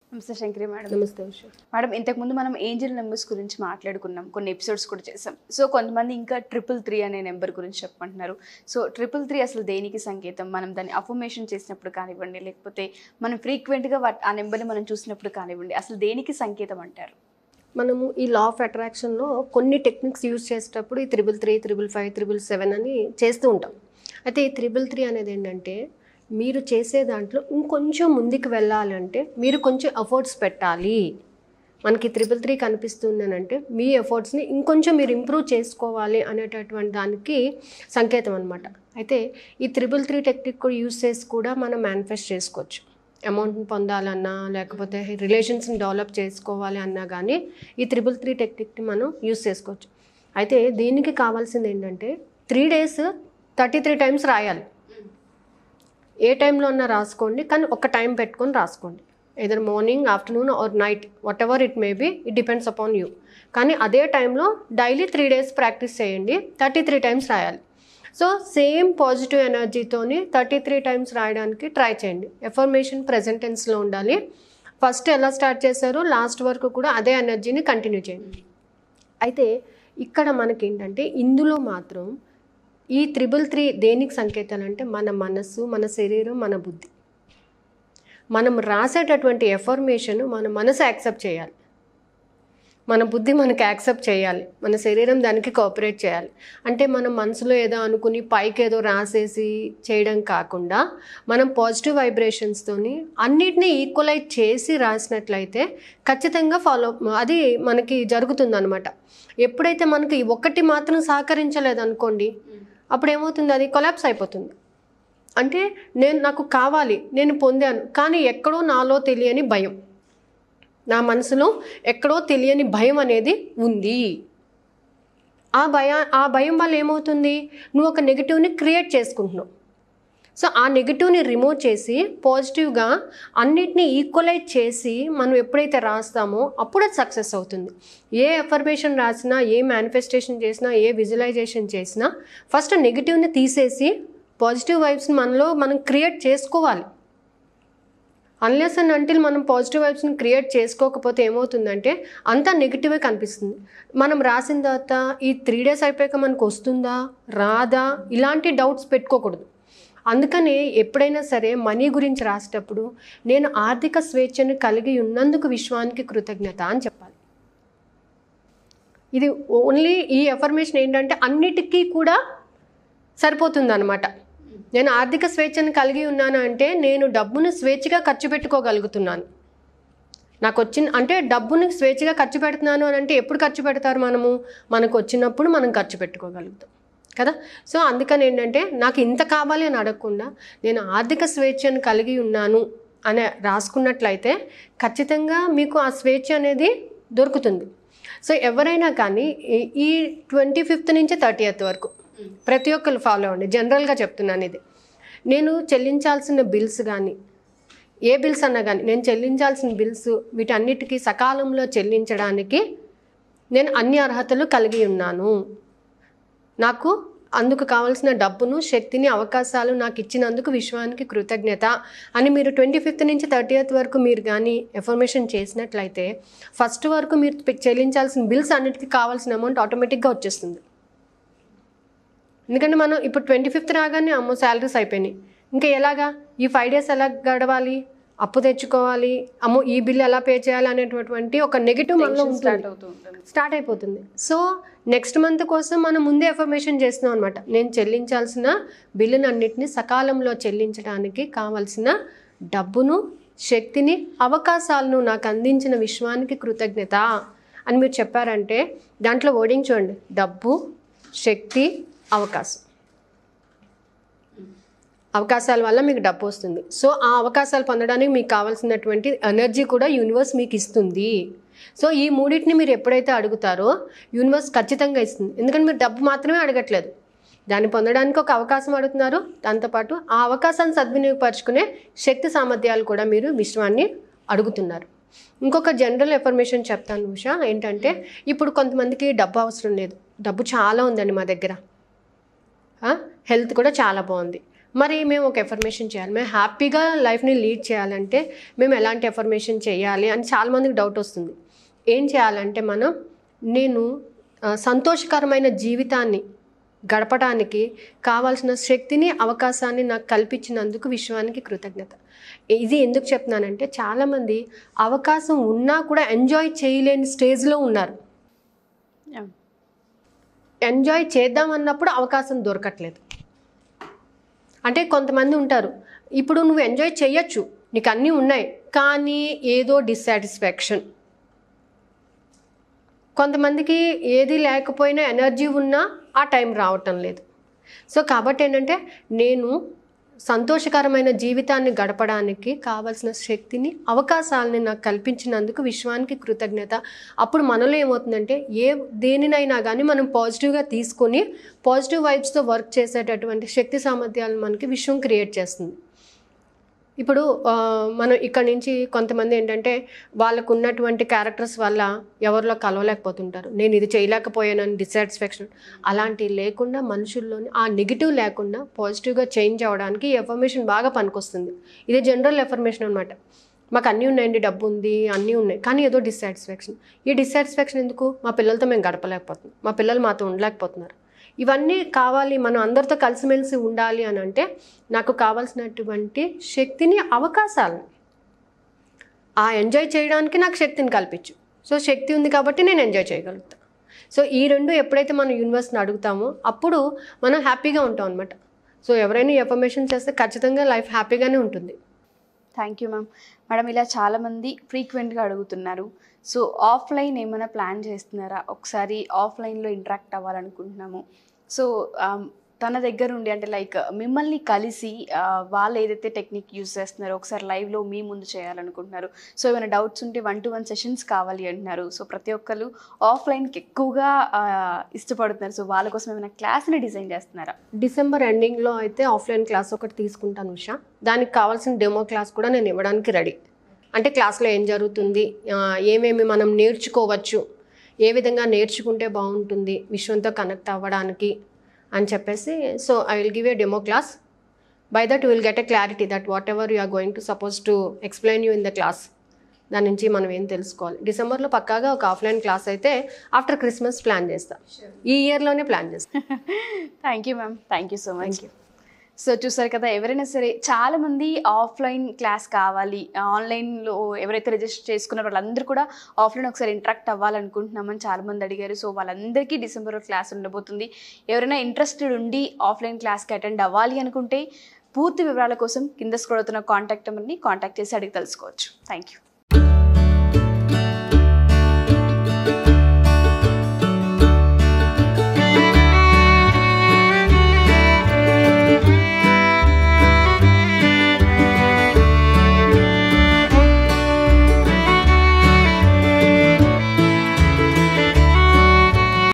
నమస్తే శంకరి మేడం. నమస్తే మేడం, ఇంతకుముందు మనం ఏంజల్ నెంబర్స్ గురించి మాట్లాడుకున్నాం, కొన్ని ఎపిసోడ్స్ కూడా చేసాం. సో కొంతమంది ఇంకా 333 అనే నెంబర్ గురించి చెప్పమంటున్నారు. సో 333 అసలు దేనికి సంకేతం? మనం దాన్ని అఫర్మేషన్ చేసినప్పుడు కానివ్వండి, లేకపోతే మనం ఫ్రీక్వెంట్గా ఆ నెంబర్ని మనం చూసినప్పుడు కానివ్వండి, అసలు దేనికి సంకేతం అంటారు? మనము ఈ లా ఆఫ్ అట్రాక్షన్లో కొన్ని టెక్నిక్స్ యూజ్ చేసేటప్పుడు ఈ 333, 555, 777 అని చేస్తూ ఉంటాం. అయితే ఈ 333 అనేది ఏంటంటే, మీరు చేసే దాంట్లో ఇంకొంచెం ముందుకు వెళ్ళాలంటే మీరు కొంచెం ఎఫర్ట్స్ పెట్టాలి. మనకి 333 కనిపిస్తుంది అని అంటే మీ ఎఫర్ట్స్ని ఇంకొంచెం మీరు ఇంప్రూవ్ చేసుకోవాలి అనేటటువంటి దానికి సంకేతం అనమాట. అయితే ఈ 333 టెక్నిక్ కూడా యూజ్ చేసి కూడా మనం మేనిఫెస్ట్ చేసుకోవచ్చు. అమౌంట్ని పొందాలన్నా, లేకపోతే రిలేషన్స్ని డెవలప్ చేసుకోవాలి అన్నా కానీ ఈ 333 టెక్నిక్ని మనం యూజ్ చేసుకోవచ్చు. అయితే దీనికి కావాల్సింది ఏంటంటే 3 days 33 times రాయాలి. ఏ టైంలో అన్నా రాసుకోండి, కానీ ఒక టైం పెట్టుకొని రాసుకోండి. either morning, afternoon or night, whatever it may be, it depends upon you. కానీ అదే టైంలో డైలీ 3 days ప్రాక్టీస్ చేయండి, 33 times రాయాలి. సో సేమ్ పాజిటివ్ ఎనర్జీతోని 33 times రాయడానికి ట్రై చేయండి. ఎఫర్మేషన్ ప్రెజెంట్ టెన్స్లో ఉండాలి. ఫస్ట్ ఎలా స్టార్ట్ చేశారో లాస్ట్ వరకు కూడా అదే ఎనర్జీని కంటిన్యూ చేయండి. అయితే ఇక్కడ మనకి ఏంటంటే ఇందులో మాత్రం ఈ 333 దేనికి సంకేతాలు అంటే మన మనస్సు, మన శరీరం, మన బుద్ధి. మనం రాసేటటువంటి ఎఫర్మేషన్ మన మనసు యాక్సెప్ట్ చేయాలి, మన బుద్ధి మనకి యాక్సెప్ట్ చేయాలి, మన శరీరం దానికి కోఆపరేట్ చేయాలి. అంటే మనం మనసులో ఏదో అనుకుని పైకి ఏదో రాసేసి చేయడం కాకుండా మనం పాజిటివ్ వైబ్రేషన్స్తోని అన్నిటినీ ఈక్వలైజ్ చేసి రాసినట్లయితే ఖచ్చితంగా అది మనకి జరుగుతుందన్నమాట. ఎప్పుడైతే మనకి ఒకటి మాత్రం సహకరించలేదు అనుకోండి, అప్పుడు ఏమవుతుంది, అది కొలాప్స్ అయిపోతుంది. అంటే నాకు కావాలి, నేను పొందాను, కానీ ఎక్కడో నాలో తెలియని భయం, నా మనసులో ఎక్కడో తెలియని భయం అనేది ఉంది. ఆ భయం వల్ల ఏమవుతుంది, నువ్వు ఒక నెగిటివ్ని క్రియేట్ చేసుకుంటున్నావు. సో ఆ నెగిటివ్ని రిమూవ్ చేసి పాజిటివ్గా అన్నిటినీ ఈక్వలైజ్ చేసి మనం ఎప్పుడైతే రాస్తామో అప్పుడు అది సక్సెస్ అవుతుంది. ఏ ఎఫర్మేషన్ రాసినా, ఏ మేనిఫెస్టేషన్ చేసినా, ఏ విజువలైజేషన్ చేసినా ఫస్ట్ నెగిటివ్ని తీసేసి పాజిటివ్ వైబ్స్ని మనం క్రియేట్ చేసుకోవాలి. అన్లెస్ అండ్ అంటిల్ మనం పాజిటివ్ వైబ్స్ని క్రియేట్ చేసుకోకపోతే ఏమవుతుందంటే అంతా నెగిటివే కనిపిస్తుంది. మనం రాసిన తర్వాత ఈ 3 days అయిపోయాక మనకు వస్తుందా రాదా ఇలాంటి డౌట్స్ పెట్టుకోకూడదు. అందుకనే ఎప్పుడైనా సరే మనీ గురించి రాసేటప్పుడు నేను ఆర్థిక స్వేచ్ఛను కలిగి ఉన్నందుకు విశ్వానికి కృతజ్ఞత అని చెప్పాలి. ఇది ఓన్లీ ఈ ఎఫర్మేషన్ ఏంటంటే అన్నిటికీ కూడా సరిపోతుంది అనమాట. నేను ఆర్థిక స్వేచ్ఛను కలిగి ఉన్నాను అంటే నేను డబ్బును స్వేచ్ఛగా ఖర్చు పెట్టుకోగలుగుతున్నాను. నాకు అంటే డబ్బుని స్వేచ్ఛగా ఖర్చు పెడుతున్నాను అని అంటే ఎప్పుడు ఖర్చు పెడతారు, మనకు వచ్చినప్పుడు మనం ఖర్చు పెట్టుకోగలుగుతాం కదా. సో అందుకని ఏంటంటే నాకు ఇంత కావాలి అని అడగకుండా నేను ఆర్థిక స్వేచ్ఛను కలిగి ఉన్నాను అని రాసుకున్నట్లయితే ఖచ్చితంగా మీకు ఆ స్వేచ్ఛ అనేది దొరుకుతుంది. సో ఎవరైనా కానీ ఈ 25th నుంచి 30th వరకు ప్రతి ఒక్కరు ఫాలో అవ్వండి. జనరల్గా చెప్తున్నాను ఇది. నేను చెల్లించాల్సిన బిల్స్ కానీ, ఏ బిల్స్ అన్నా కానీ, నేను చెల్లించాల్సిన బిల్స్ వీటన్నిటికీ సకాలంలో చెల్లించడానికి నేను అన్ని అర్హతలు కలిగి ఉన్నాను. నాకు అందుకు కావాల్సిన డబ్బును, శక్తిని, అవకాశాలు నాకు ఇచ్చినందుకు విశ్వానికి కృతజ్ఞత అని మీరు 25th నుంచి 30th వరకు మీరు కానీ ఎఫర్మేషన్ చేసినట్లయితే ఫస్ట్ వరకు మీరు చెల్లించాల్సిన బిల్స్ అన్నిటికీ కావాల్సిన అమౌంట్ ఆటోమేటిక్గా వచ్చేస్తుంది. ఎందుకంటే మనం ఇప్పుడు 25th రాగానే శాలరీస్ అయిపోయినాయి, ఇంకా ఎలాగా ఈ 5 days ఎలా గడవాలి, అప్పు తెచ్చుకోవాలి, ఈ బిల్ ఎలా పే చేయాలి అనేటటువంటి ఒక నెగిటివ్ మనలో స్టార్ట్ అయిపోతుంది. సో నెక్స్ట్ మంత్ కోసం మనం ముందే ఎఫర్మేషన్ చేస్తున్నాం అనమాట. నేను చెల్లించాల్సిన బిల్లును అన్నిటిని సకాలంలో చెల్లించడానికి కావాల్సిన డబ్బును, శక్తిని, అవకాశాలను నాకు అందించిన విశ్వానికి కృతజ్ఞత అని మీరు చెప్పారంటే దాంట్లో వర్డింగ్ చూడండి, డబ్బు, శక్తి, అవకాశం. అవకాశాల వల్ల మీకు డబ్బు వస్తుంది. సో ఆ అవకాశాలు పొందడానికి మీకు కావాల్సినటువంటి ఎనర్జీ కూడా యూనివర్స్ మీకు ఇస్తుంది. సో ఈ మూడింటిని మీరు ఎప్పుడైతే అడుగుతారో యూనివర్స్ ఖచ్చితంగా ఇస్తుంది. ఎందుకంటే మీరు డబ్బు మాత్రమే అడగట్లేదు, దాన్ని పొందడానికి ఒక అవకాశం అడుగుతున్నారు. దాంతోపాటు ఆ అవకాశాన్ని సద్వినియోగపరుచుకునే శక్తి సామర్థ్యాలు కూడా మీరు విశ్వాన్ని అడుగుతున్నారు. ఇంకొక జనరల్ ఎఫర్మేషన్ చెప్తాను ఉషా. ఏంటంటే ఇప్పుడు కొంతమందికి డబ్బు అవసరం లేదు, డబ్బు చాలా ఉందండి మా దగ్గర, హెల్త్ కూడా చాలా బాగుంది, మరి మేము ఒక ఎఫర్మేషన్ చేయాలి, మేము హ్యాపీగా లైఫ్ని లీడ్ చేయాలంటే మేము ఎలాంటి ఎఫర్మేషన్ చేయాలి అని చాలామందికి డౌట్ వస్తుంది. ఏం చేయాలంటే నేను సంతోషకరమైన జీవితాన్ని గడపడానికి కావాల్సిన శక్తిని, అవకాశాన్ని నాకు కల్పించినందుకు విశ్వానికి కృతజ్ఞత. ఇది ఎందుకు చెప్తున్నానంటే చాలామంది అవకాశం ఉన్నా కూడా ఎంజాయ్ చేయలేని స్టేజ్లో ఉన్నారు. ఎంజాయ్ చేద్దామన్నప్పుడు అవకాశం దొరకట్లేదు. అంటే కొంతమంది ఉంటారు, ఇప్పుడు నువ్వు ఎంజాయ్ చేయొచ్చు, నీకు అన్నీ ఉన్నాయి, కానీ ఏదో డిస్సాటిస్ఫాక్షన్. కొంతమందికి ఏది లేకపోయినా ఎనర్జీ ఉన్నా ఆ టైం రావటం లేదు. సో కాబట్టి ఏంటంటే నేను సంతోషకరమైన జీవితాన్ని గడపడానికి కావాల్సిన శక్తిని, అవకాశాలని నాకు కల్పించినందుకు విశ్వానికి కృతజ్ఞత. అప్పుడు మనలో ఏమవుతుందంటే దేనినైనా కానీ మనం పాజిటివ్గా తీసుకొని పాజిటివ్ వైబ్స్తో వర్క్ చేసేటటువంటి శక్తి సామర్థ్యాలను మనకి విశ్వం క్రియేట్ చేస్తుంది. ఇప్పుడు మనం ఇక్కడ నుంచి కొంతమంది ఏంటంటే వాళ్ళకు ఉన్నటువంటి క్యారెక్టర్స్ వల్ల ఎవరిలో కలవలేకపోతుంటారు, నేను ఇది చేయలేకపోయానని డిస్సాటిస్ఫాక్షన్. అలాంటివి లేకుండా మనుషుల్లోని ఆ నెగిటివ్ లేకుండా పాజిటివ్గా చేంజ్ అవ్వడానికి ఈ ఎఫర్మేషన్ బాగా పనికొస్తుంది. ఇది జనరల్ ఎఫర్మేషన్ అనమాట. మాకు అన్నీ ఉన్నాయండి, డబ్బు ఉంది, అన్నీ ఉన్నాయి, కానీ ఏదో డిస్సాటిస్ఫాక్షన్. ఈ డిస్సాటిస్ఫాక్షన్ ఎందుకు? మా పిల్లలతో మేము గడపలేకపోతున్నాం, మా పిల్లలు మాతో ఉండలేకపోతున్నారు. ఇవన్నీ కావాలి, మనం అందరితో కలిసిమెలిసి ఉండాలి అని అంటే నాకు కావాల్సినటువంటి శక్తిని, అవకాశాలను ఎంజాయ్ చేయడానికి నాకు శక్తిని కల్పించు. సో శక్తి ఉంది కాబట్టి నేను ఎంజాయ్ చేయగలుగుతాను. సో ఈ రెండు ఎప్పుడైతే మనం యూనివర్స్ని అడుగుతామో అప్పుడు మనం హ్యాపీగా ఉంటాం అనమాట. సో ఎవరైనా ఎఫర్మేషన్ చేస్తే ఖచ్చితంగా లైఫ్ హ్యాపీగానే ఉంటుంది. Thank you ma'am. మేడం, ఇలా చాలామంది ఫ్రీక్వెంట్గా అడుగుతున్నారు. సో ఆఫ్లైన్ ఏమైనా ప్లాన్ చేస్తున్నారా? ఒకసారి ఆఫ్లైన్లో ఇంటరాక్ట్ అవ్వాలనుకుంటున్నాము. సో తన దగ్గర ఉండి అంటే లైక్ మిమ్మల్ని కలిసి వాళ్ళు ఏదైతే టెక్నిక్ యూజ్ చేస్తున్నారో ఒకసారి లైవ్లో మీ ముందు చేయాలనుకుంటున్నారు. సో ఏమైనా డౌట్స్ ఉంటే 1-to-1 సెషన్స్ కావాలి అంటున్నారు. సో ప్రతి ఒక్కరు ఆఫ్లైన్కి ఎక్కువగా ఇష్టపడుతున్నారు. సో వాళ్ళ కోసం ఏమైనా క్లాస్ని డిజైన్ చేస్తున్నారా? డిసెంబర్ ఎండింగ్లో అయితే ఆఫ్లైన్ క్లాస్ ఒకటి తీసుకుంటాను ఉషా. దానికి కావాల్సిన డెమో క్లాస్ కూడా నేను ఇవ్వడానికి రెడీ. అంటే క్లాస్లో ఏం జరుగుతుంది, ఏమేమి మనం నేర్చుకోవచ్చు, ఏ విధంగా నేర్చుకుంటే బాగుంటుంది విశ్వంతో కనెక్ట్ అవ్వడానికి అని చెప్పేసి. So I will give a demo class. By that you will get a clarity that whatever you are going to suppose to explain you in the class, దాని నుంచి మనం ఏం తెలుసుకోవాలి. డిసెంబర్లో పక్కాగా ఒక ఆఫ్లైన్ క్లాస్ అయితే ఆఫ్టర్ క్రిస్మస్ ప్లాన్ చేస్తాం, ఈ ఇయర్లోనే ప్లాన్ చేస్తాం. Thank you ma'am, thank you so much. So చూసారు కదా, ఎవరైనా సరే చాలామంది ఆఫ్లైన్ క్లాస్ కావాలి, ఆన్లైన్లో ఎవరైతే రిజిస్టర్ చేసుకున్నారో వాళ్ళందరూ కూడా ఆఫ్లైన్ ఒకసారి ఇంటరాక్ట్ అవ్వాలనుకుంటున్నామని చాలామంది అడిగారు. సో వాళ్ళందరికీ డిసెంబర్లో క్లాస్ ఉండబోతుంది. ఎవరైనా ఇంట్రెస్టెడ్ ఉండి ఆఫ్లైన్ క్లాస్కి అటెండ్ అవ్వాలి అనుకుంటే పూర్తి వివరాల కోసం కింద స్క్రోల్ అవుతున్న కాంటాక్ట్ నెంబర్ని కాంటాక్ట్ చేసి అడిగి తెలుసుకోవచ్చు. Thank you.